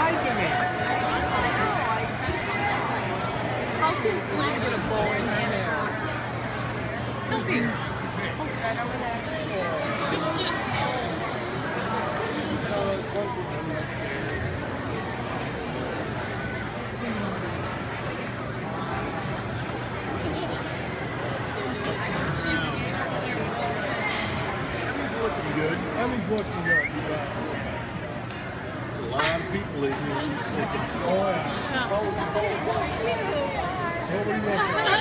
lied to me. How can Flynn get a bow in her hair? Kelsey. Right over there. Good. Emmy's looking good. A lot of people in here just thinking, Oh, yeah. What were you looking at?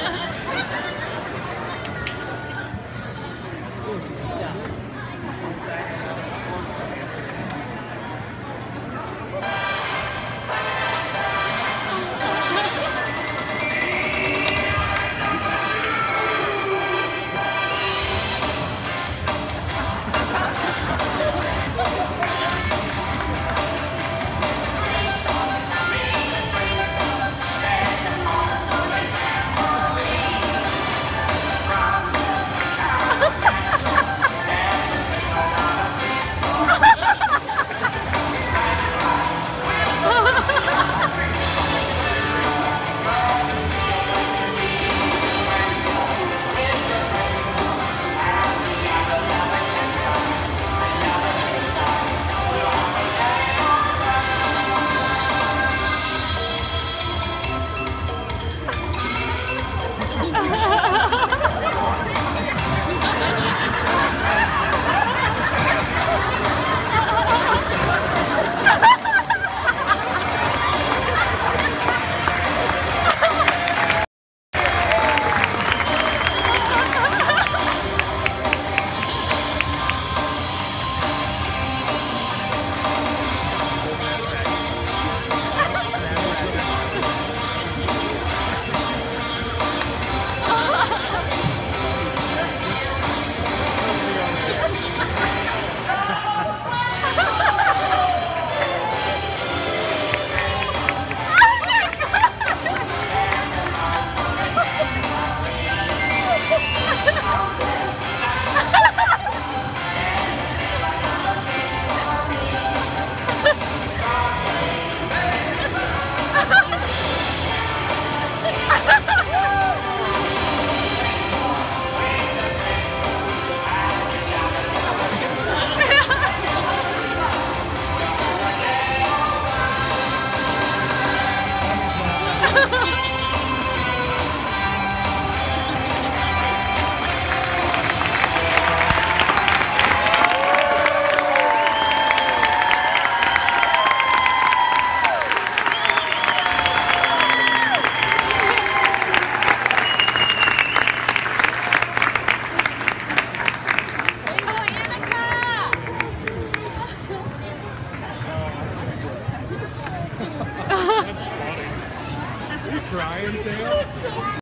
That's funny. Are you crying, Taylor?